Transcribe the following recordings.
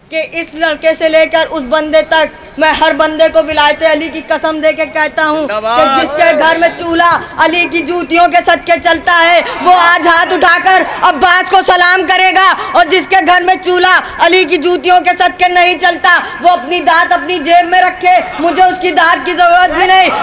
कि इस लड़के से लेकर उस बंदे तक मैं हर बंदे को विलायत अली की कसम दे के कहता हूँ कि जिसके घर में चूल्हा अली की जूतियों के सदके चलता है वो आज हाथ उठाकर अब्बास को सलाम करेगा, और जिसके घर में चूल्हा अली की जूतियों के सदके नहीं चलता वो अपनी दात अपनी जेब में रखे, मुझे उसकी दात की जरूरत भी नहीं।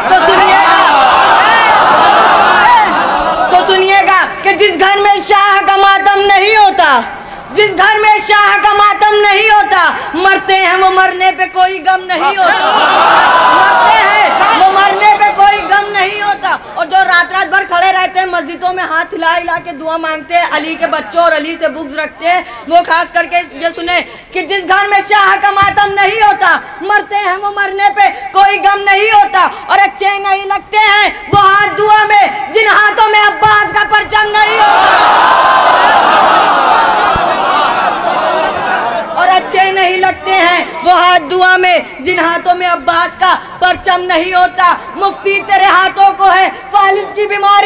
तो सुनिएगा कि जिस घर में शाह का मातम नहीं होता, जिस घर में शाह का मातम नहीं होता, मरते हैं वो मरने पे कोई गम नहीं होता, मरते हैं वो मरने पे कोई गम नहीं होता। और जो रात रात भर खड़े रहते हैं मस्जिदों में हाथ हिला हिला के दुआ मांगते हैं, अली के बच्चों और अली से बुग़्ज़ रखते हैं, वो खास करके ये सुने कि जिस घर में शाह का मातम नहीं होता, मरते हैं वो मरने पे कोई गम नहीं होता। और अच्छे नहीं लगते हैं वो हाथ दुआ में जिन हाथों में अब्बास का परचम नहीं होता, और अच्छे नहीं लगते हैं वो हाथ दुआ में जिन हाथों में अब्बास का परचम नहीं होता। मुफ्ती तेरे हाथों को है फालिज की बीमारी,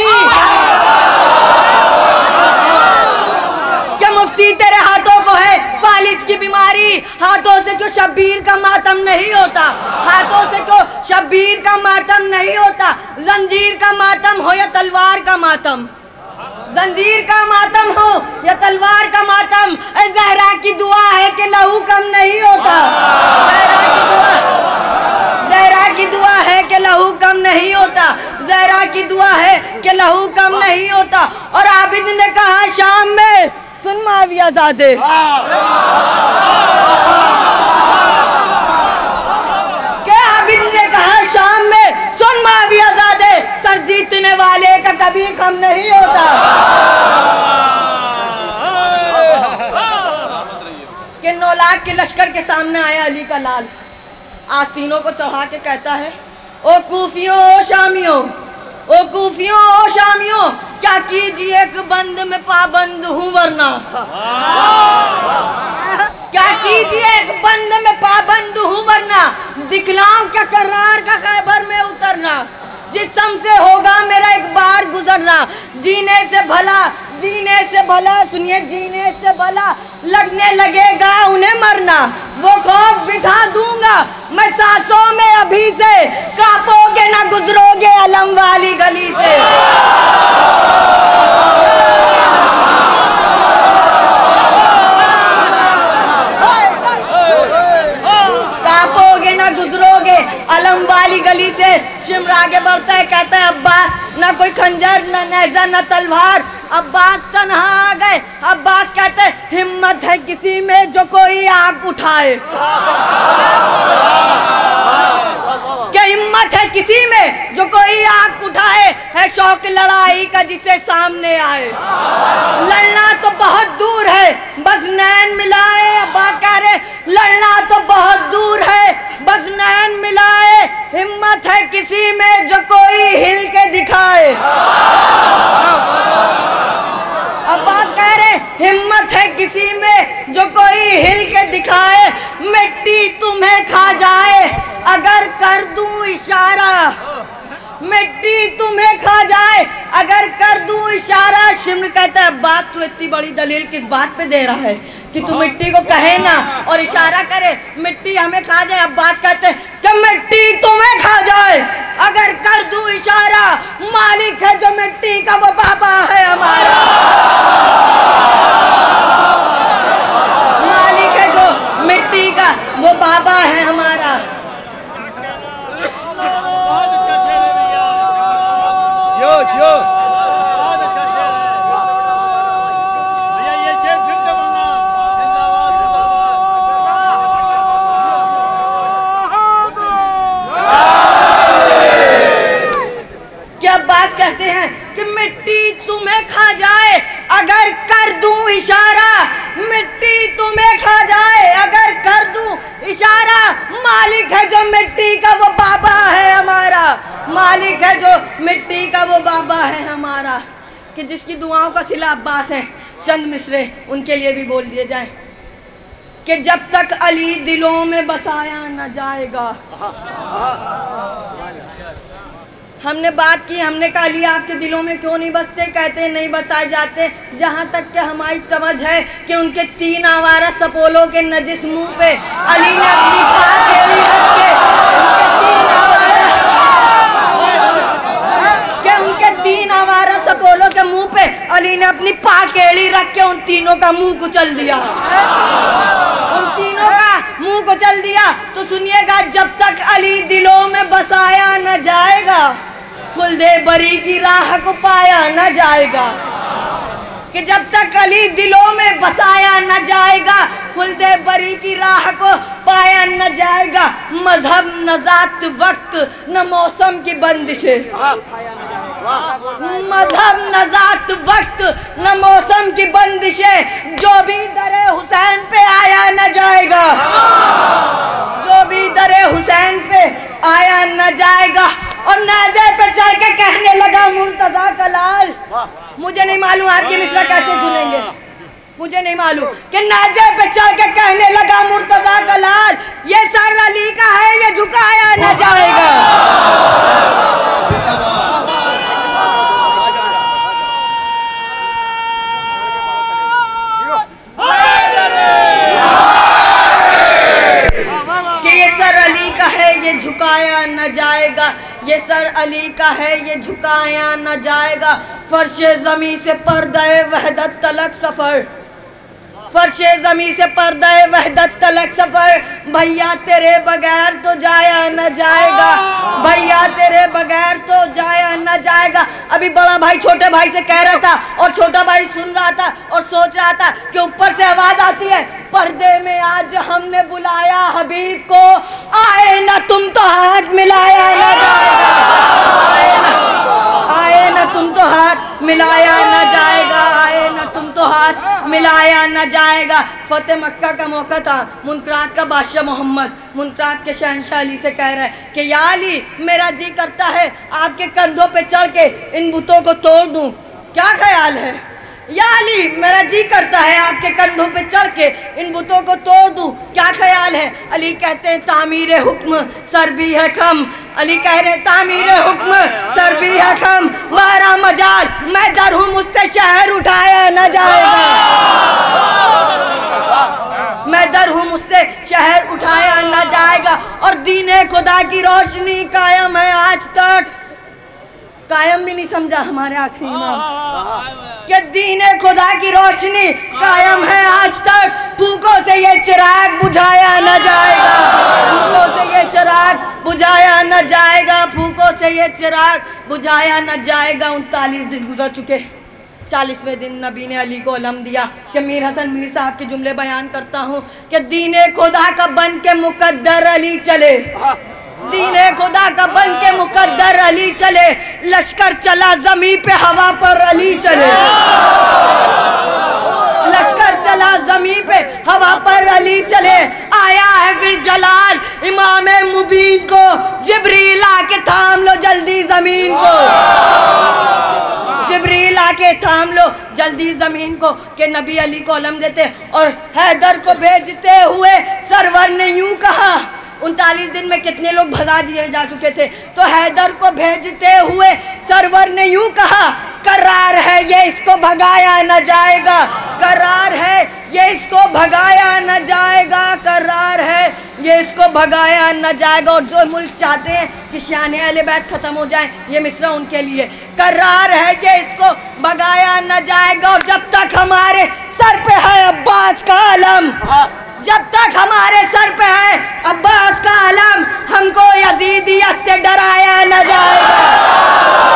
क्या मुफ्ती तेरे हाथों को है फालिज की बीमारी। हाथों से क्यों शब्बीर का मातम नहीं होता, हाथों से क्यों शब्बीर का मातम नहीं होता। जंजीर का मातम हो या तलवार का मातम, जंजीर का मातम हो या तलवार का मातम, ज़हरा की दुआ है कि लहू कम नहीं होता। ज़हरा की दुआ है कि लहू कम नहीं होता, ज़हरा की दुआ है कि लहू कम नहीं होता। और आबिद ने कहा शाम में, सुन माविया ज़ादे, के आबिद ने कहा शाम में, सुन माविया ज़ादे, सर जीतने वाले का कभी कम नहीं होता। कि 9 लाख के लश्कर के सामने आया अली का लाल, आस्तीनों को चढ़ा के कहता है, ओ कूफियों ओ शामियों, ओ कूफियों ओ शामियों, क्या कीजिए एक बंद में पाबंद हूँ वरना, क्या कीजिए एक बंद में पाबंद हूँ वरना, दिखलाऊं क्या करार का खैबर में उतरना, जिस्म से होगा मेरा एक बार गुजरना, जीने से भला, जीने से भला, सुनिए, जीने से भला लगने लगेगा उन्हें मरना, वो खौफ बिठा दूंगा मैं सांसों में अभी से, कांपोगे ना गुजरोगे अलम वाली गली से। कांपोगे ना गुजरोगे अलम वाली गली से। शिमर आगे बढ़ता है, कहता है अब्बास ना कोई खंजर ना नेज़ा ना तलवार, अब्बास तन्हा आ गए। अब्बास कहते हैं हिम्मत है किसी में जो कोई आंख उठाए, क्या हिम्मत है किसी में जो कोई आंख उठाए, है शौक लड़ाई का जिसे सामने आए, लड़ना तो बहुत दूर है बस नैन मिलाए। अब्बास कह रहे लड़ना तो बहुत दूर है बस नैन मिलाए, हिम्मत है किसी में जो कोई हिल के दिखाए। अब्बास कह रहे हिम्मत है किसी में जो कोई हिल के दिखाए, मिट्टी तुम्हें खा जाए अगर कर दूं इशारा, मिट्टी तुम्हें खा जाए अगर कर दूं इशारा। शिमर कहता है अब्बास तू इतनी बड़ी दलील किस बात पे दे रहा है कि तू मिट्टी को कहे ना और इशारा करे, मिट्टी हमें खा जाए। अब्बास कहते हैं कि मिट्टी तुम्हें खा जाए अगर कर दूं इशारा, मालिक है जो मिट्टी का वो बाबा है हमारा, मालिक है जो मिट्टी का वो बाबा है हमारा। अब्बास कहते हैं कि मिट्टी तुम्हें खा जाए अगर कर दूं इशारा, मिट्टी तुम्हें खा जाए अगर कर दूं इशारा, मालिक है जो मिट्टी का वो बाबा है हमारा, मालिक है जो मिट्टी का वो बाबा है हमारा। कि जिसकी दुआओं का सिला अब्बास है, चंद मिसरे उनके लिए भी बोल दिए जाएं कि जब तक अली दिलों में बसाया न जाएगा, हमने बात की, हमने कहा अली आपके दिलों में क्यों नहीं बसते? कहते नहीं बसाए जाते। जहाँ तक कि हमारी समझ है कि उनके 3 आवारा सपोलों के नजिस मुंह पे अली ने अपनी पाक एड़ी रख के उनके 3 आवारा सपोलों के मुंह पे अली ने अपनी पाक एड़ी रख के उन तीनों का मुंह कुचल दिया, उन तीनों का मुंह कुचल दिया। तो सुनिएगा, जब तक अली दिलों में बसाया न जाएगा खुल्दे बरी की राह को पाया न जाएगा। कि जब तक अली दिलों में बसाया न जाएगा खुल्दे बरी की राह को पाया न जाएगा। मजहब न जात वक्त न मौसम की बंदिशें, मजहब न जात वक्त न मौसम की बंदिशें, जो भी दरे हुसैन पे आया न जाएगा, जो भी दरे हुसैन पे आया न जाएगा। और नाजे पे चढ़ के कहने लगा मुर्तजा का लाल, मुझे नहीं मालूम आपकी मिसरा कैसे सुनेंगे, मुझे नहीं मालूम, कि नाजे पे चढ़ के कहने लगा मुर्तजा का लाल, ये सर अली का है, ये झुकाया न जाएगा। कि ये सर अली का है, ये झुकाया न जाएगा, ये सर अली का है, ये झुकाया न जाएगा। फर्शे ज़मी से पर्दे वहदत तलक सफ़र, फर्शे ज़मी से पर्दे वहदत तलक सफ़र, भैया तेरे बगैर तो जाया न जाएगा, भैया तेरे बगैर तो जाया न जाएगा। अभी बड़ा भाई छोटे भाई से कह रहा था और छोटा भाई सुन रहा था और सोच रहा था कि ऊपर से आवाज़ आती है, पर्दे में आज हमने बुलाया हबीब को, आए ना तुम तो हाथ मिलाया न जाएगा, आए ना तुम तो हाथ मिलाया न जाएगा, आए ना तुम तो हाथ मिलाया न जाएगा। फतेह मक्का का मौका था, मुनकरात का बादशाह मोहम्मद मुनकरात के शहंशाह अली से कह रहे हैं कि या अली, मेरा जी करता है आपके कंधों पे चढ़ के इन बुतों को तोड़ दूं, क्या ख्याल है? या अली, मेरा जी करता है आपके कंधों पे चढ़ के इन बुतों को तोड़ दूं, क्या ख्याल है? अली कहते हैं तामीर हुक्म सर भी है कम, अली कह रहे तामीर हुक्म सर भी है कम, मारा मजाल मैं डर हूँ मुझसे शहर उठाया न जाएगा, मैं डर हूँ मुझसे शहर उठाया न जाएगा। और दीने खुदा की रोशनी कायम है आज तक, कायम भी नहीं समझा हमारे आखिरी इमाम कि दीने खुदा की रोशनी कायम है आज तक, फूकों से ये चिराग बुझाया न जाएगा, फूकों से ये चिराग बुझाया न जाएगा, फूकों से ये चिराग बुझाया न जाएगा। 39 दिन गुजर चुके, 40वें दिन नबी ने अली को अलम दिया कि मीर हसन मीर साहब के जुमले बयान करता हूँ कि दीने खुदा का बन के मुकद्दर अली चले, दीने खुदा का बन के मुकद्दर अली चले, लश्कर चला जमी पे हवा पर अली चले, लश्कर चला जमी पे हवा पर अली चले। आया है फिर जलाल इमाम मुबीन को, जिब्रील आके थाम लो जल्दी जमीन को, जिब्रील आके थाम लो जल्दी जमीन को, के नबी अली को अलम देते और हैदर को भेजते हुए सरवर ने यूं कहा, 39 दिन में कितने लोग भगा दिए जा चुके थे, तो हैदर को भेजते हुए सरवर ने यूं कहा, करार है ये इसको भगाया न जाएगा, करार है ये इसको भगाया न जाएगा, करार है ये इसको भगाया न जाएगा। और जो मुल्क चाहते हैं कि शान-ए अहले बैत खत्म हो जाए, ये मिसरा उनके लिए, करार है ये इसको भगाया न जाएगा। और जब तक हमारे सर पे है अब्बास का अलम, जब तक हमारे सर पे है अब्बास का अलम, हमको यजीदियत से डराया न जाएगा।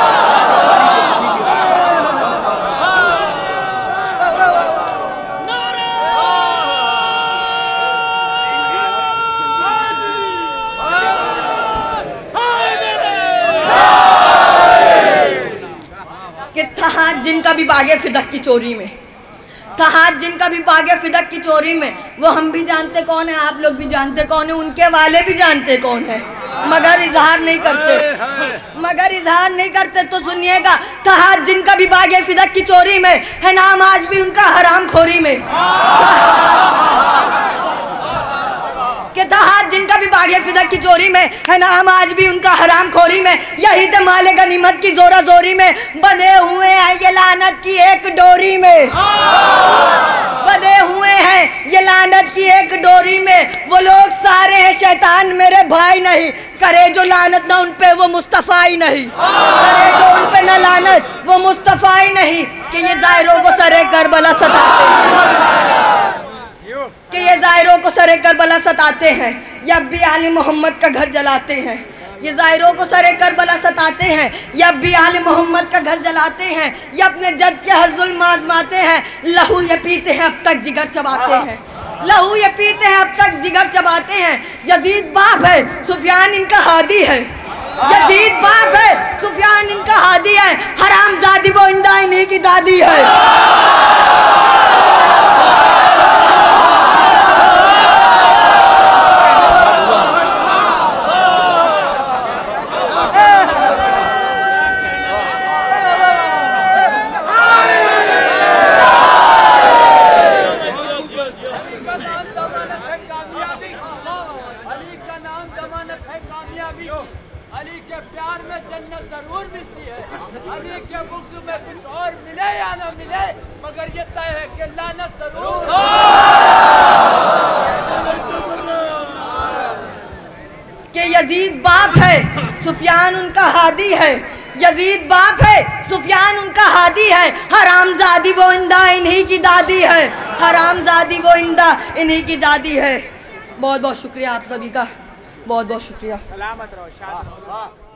कि था जिनका भी बागे फिदक की चोरी में, था जिनका भी बागे फिदक की चोरी में, वो हम भी जानते कौन है, आप लोग भी जानते कौन है, उनके वाले भी जानते कौन है, मगर इजहार नहीं करते, मगर इजहार नहीं करते। तो सुनिएगा, था जिनका भी बागे फिदक की चोरी में है नाम आज भी उनका हराम खोरी में, कि था जिनका भी बागे आगे फिदक की चोरी में है नाम आज भी उनका हराम खोरी में। यही तो माले गनीमत की जोरा जोरी में बंधे हुए हैं ये लानत की एक डोरी में, बंधे हुए हैं ये लानत की एक डोरी में। वो लोग सारे हैं शैतान मेरे भाई नहीं, करे जो लानत ना उन पे वो मुस्तफ़ा ही नहीं, करे जो उन पे ना लानत वो मुस्तफ़ा ही नहीं। कि ये ज़ाहिरों को सरे करबला सताते हैं, कि ये ज़ाहिरों को सरे करबला सताते हैं, ये अब भी आले मोहम्मद का घर जलाते हैं। ये ज़ाहिरों को सरे करबला सताते हैं, ये अब भी आले मोहम्मद का घर जलाते हैं। ये अपने जद के हर जुल्म आजमाते हैं, लहू ये पीते हैं अब तक जिगर चबाते हैं, लहू ये पीते हैं अब तक जिगर चबाते हैं। यजीद बाप है सुफियान इनका हादी है, यजीद बाप है सुफियान इनका हादी है, हरामजादी वो इंदा इन्हीं की दादी है। अली के प्यार में जन्नत जरूर मिलती है, अली के बुग़्ज़ में कुछ और मिले या न मिले, मगर ये तय है कि लानत जरूर। कि यजीद बाप है सुफियान उनका हादी है, यजीद बाप है सुफियान उनका हादी है, हरामजादी वो इंदा इन्हीं की दादी है, हरामजादी वो इंदा इन्हीं की दादी है। बहुत बहुत शुक्रिया आप सभी का, बहुत बहुत शुक्रिया। सलामत रहो, शाद रहो।